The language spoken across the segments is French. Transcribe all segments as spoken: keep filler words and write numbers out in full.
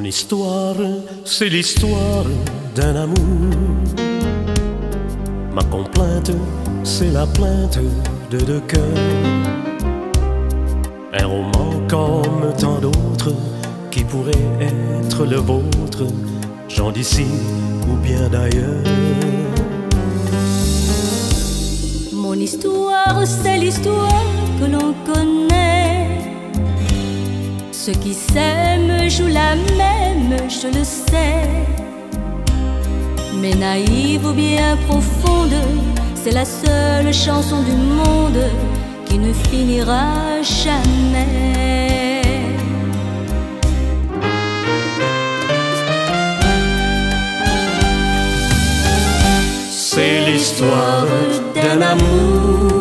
histoire, c'est l'histoire d'un amour. Ma complainte, c'est la plainte de deux cœurs. Un roman comme tant d'autres qui pourrait être le vôtre, gens d'ici ou bien d'ailleurs. Mon histoire, c'est l'histoire que l'on connaît. Ceux qui s'aiment jouent la même, je le sais. Mais naïve ou bien profonde, c'est la seule chanson du monde qui ne finira jamais. C'est l'histoire d'un amour.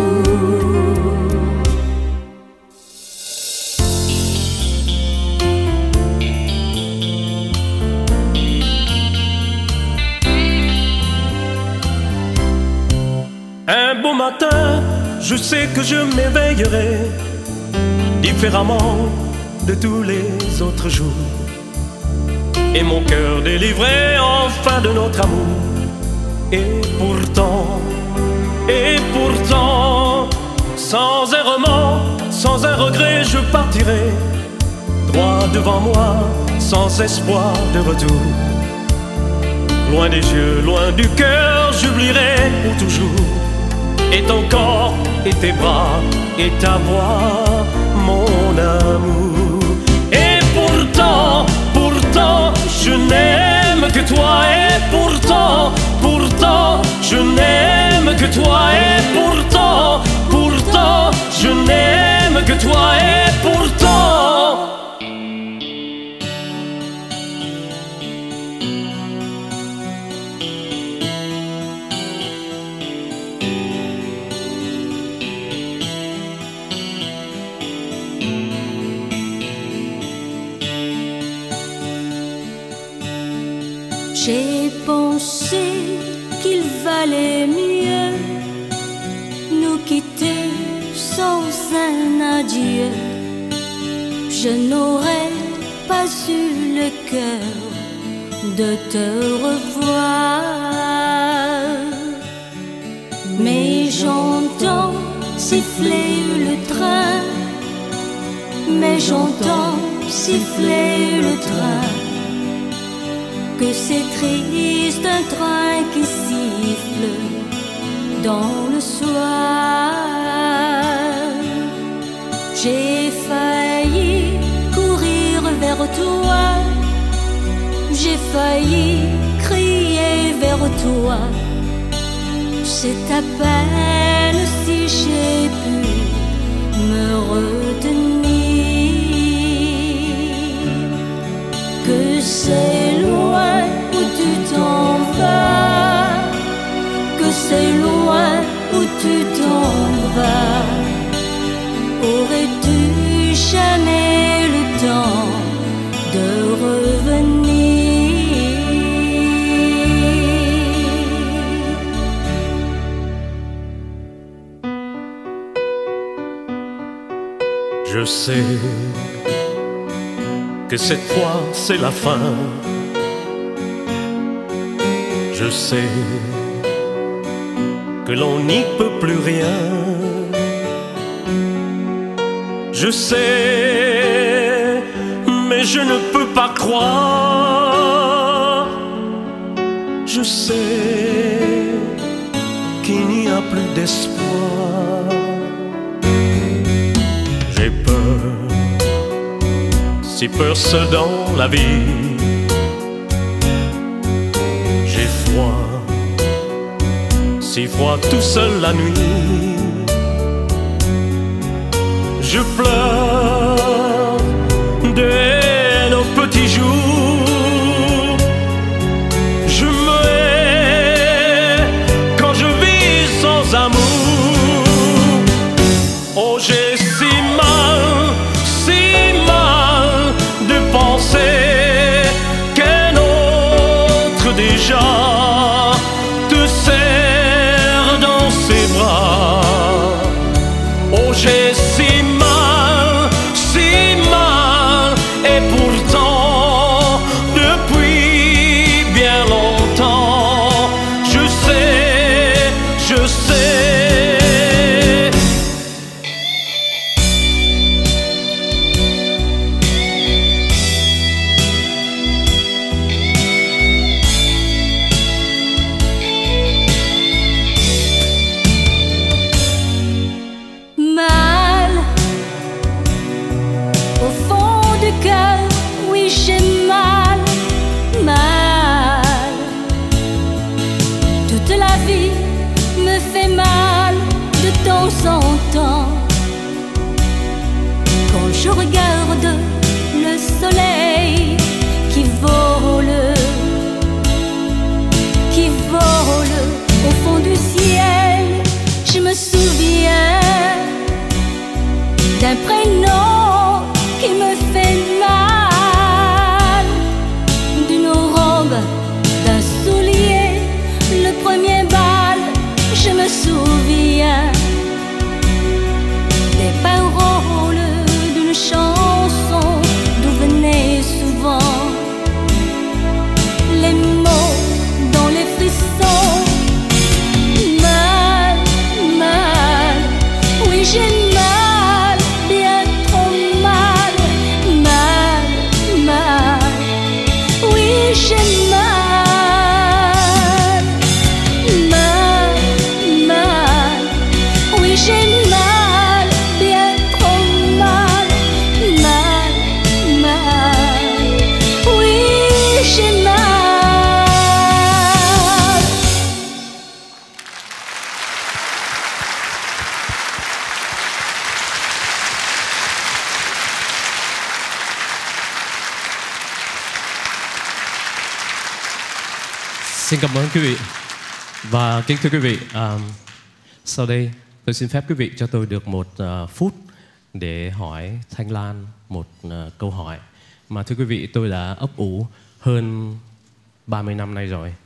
Un beau matin, je sais que je m'éveillerai différemment de tous les autres jours, et mon cœur délivré enfin de notre amour. Et pourtant, et pourtant, sans errement, sans un regret, je partirai droit devant moi, sans espoir de retour. Loin des yeux, loin du cœur, j'oublierai pour toujours. Et ton corps, et tes bras, et ta voix, mon amour. Et pourtant, pourtant, je n'aime que toi. Et pourtant, pourtant, je n'aime que toi. Et pourtant, pourtant, je n'aime que toi. Et pourtant, j'ai pensé qu'il valait mieux nous quitter sans un adieu. Je n'aurais pas eu le cœur de te revoir. Mais j'entends siffler le train, mais j'entends siffler le train. Que c'est triste un train qui siffle dans le soir. J'ai failli courir vers toi, j'ai failli crier vers toi. C'est à peine si j'ai pu me retenir. Que c'est loin où tu t'en vas, que c'est loin où tu t'en vas. Aurais-tu jamais le temps de revenir? Je sais que cette fois c'est la fin. Je sais que l'on n'y peut plus rien. Je sais, mais je ne peux pas croire. Je sais qu'il n'y a plus d'espoir. J'ai peur, si peur seul dans la vie. J'ai froid, si froid tout seul la nuit. Je pleure de haine aux petits jours. Je me hais quand je vis sans amour. Oh, j'ai si mal, si mal de penser qu'un autre déjà te serre dans ses bras. Oh, j'ai si mal, temps. Quand je regarde le soleil qui vole, qui vole au fond du ciel, je me souviens d'un prénom qui me fait mal, d'une robe, d'un soulier, le premier bal. Je me souviens des paroles d'une chanson d'où venaient souvent les mots dans les frissons. Mal, mal, oui j'ai mal, bien trop mal. Mal, mal, oui j'ai mal. Xin cảm ơn quý vị. Và kính thưa quý vị, um, sau đây tôi xin phép quý vị cho tôi được một uh, phút để hỏi Thanh Lan một uh, câu hỏi mà thưa quý vị tôi đã ấp ủ hơn ba mươi năm nay rồi.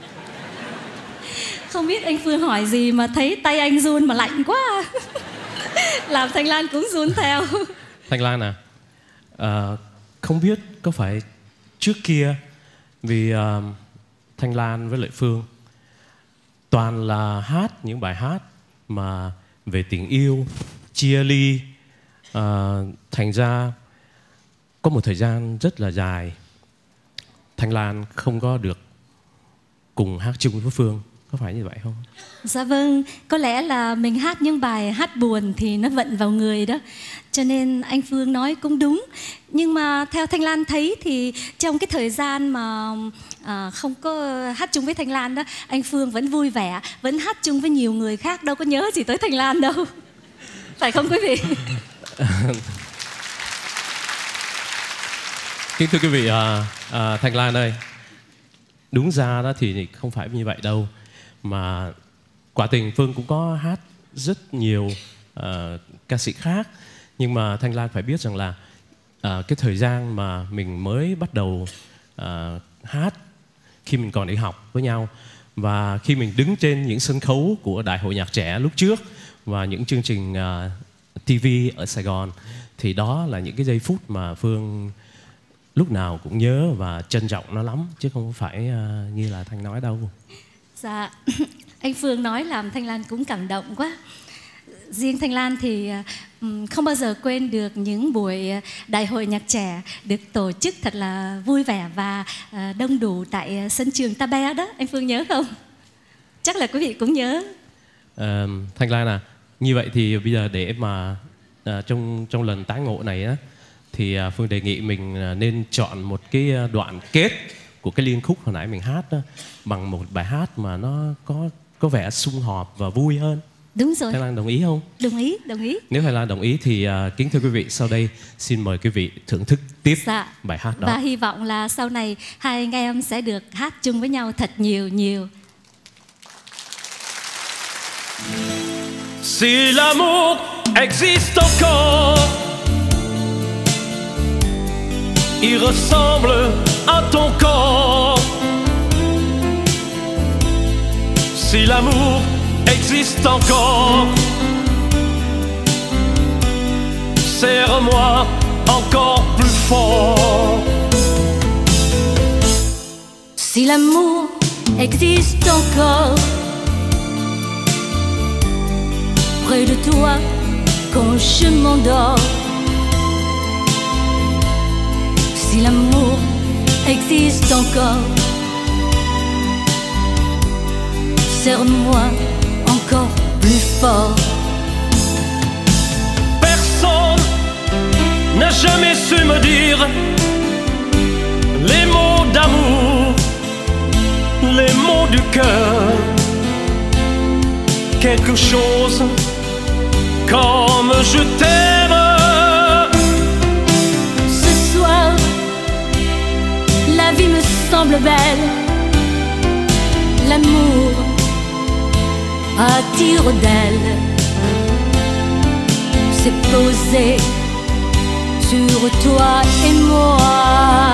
Không biết anh Phương hỏi gì mà thấy tay anh run mà lạnh quá. Làm Thanh Lan cũng run theo. Thanh Lan à, uh, không biết có phải trước kia vì uh, Thanh Lan với lại Phương toàn là hát những bài hát mà về tình yêu, chia ly, uh, thành ra có một thời gian rất là dài Thanh Lan không có được cùng hát chung với Phương. Có phải như vậy không? Dạ vâng, có lẽ là mình hát những bài hát buồn thì nó vận vào người đó. Cho nên anh Phương nói cũng đúng. Nhưng mà theo Thanh Lan thấy thì trong cái thời gian mà à, không có hát chung với Thanh Lan đó, anh Phương vẫn vui vẻ, vẫn hát chung với nhiều người khác, đâu có nhớ gì tới Thanh Lan đâu. Phải không quý vị? Kính thưa quý vị, à, à, Thanh Lan ơi, đúng ra đó thì không phải như vậy đâu. Mà quả tình Phương cũng có hát rất nhiều uh, ca sĩ khác. Nhưng mà Thanh Lan phải biết rằng là uh, cái thời gian mà mình mới bắt đầu uh, hát khi mình còn đi học với nhau, và khi mình đứng trên những sân khấu của Đại hội Nhạc Trẻ lúc trước và những chương trình uh, ti vi ở Sài Gòn, thì đó là những cái giây phút mà Phương lúc nào cũng nhớ và trân trọng nó lắm, chứ không phải uh, như là Thanh nói đâu. Dạ, anh Phương nói làm Thanh Lan cũng cảm động quá. Riêng Thanh Lan thì um, không bao giờ quên được những buổi Đại hội Nhạc Trẻ được tổ chức thật là vui vẻ và uh, đông đủ tại sân trường Ta Be đó. Anh Phương nhớ không? Chắc là quý vị cũng nhớ. uh, Thanh Lan à, như vậy thì bây giờ để mà uh, trong trong lần tái ngộ này á, thì uh, Phương đề nghị mình uh, nên chọn một cái đoạn kết của cái liên khúc hồi nãy mình hát đó, bằng một bài hát mà nó có có vẻ sum họp và vui hơn. Đúng rồi. Thanh Lan đồng ý không? Đồng ý, đồng ý. Nếu Thanh Lan đồng ý thì uh, kính thưa quý vị, sau đây xin mời quý vị thưởng thức tiếp dạ. bài hát đó. Và hy vọng là sau này hai anh em sẽ được hát chung với nhau thật nhiều nhiều. Si l'amour existe encore, il ressemble à ton corps. Si l'amour existe encore, serre-moi encore plus fort. Si l'amour existe encore, près de toi quand je m'endors. Si l'amour existe encore, serre-moi encore plus fort. Personne n'a jamais su me dire les mots d'amour, les mots du cœur. Quelque chose comme je t'aime. Ce soir, la vie me semble belle. L'amour attire d'elle, s'est posé sur toi et moi.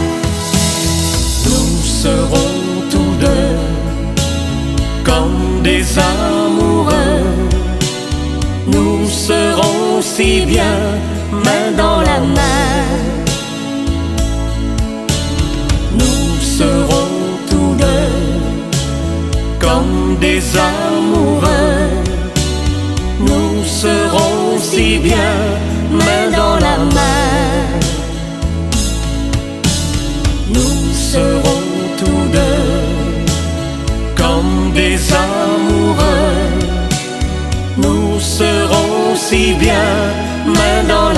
Nous serons tous deux comme des amoureux. Nous serons si bien main dans la main. Nous serons tous deux comme des amoureux. Nous serons si bien main dans la main. Nous serons tous deux comme des amoureux. Nous serons si bien main dans la main.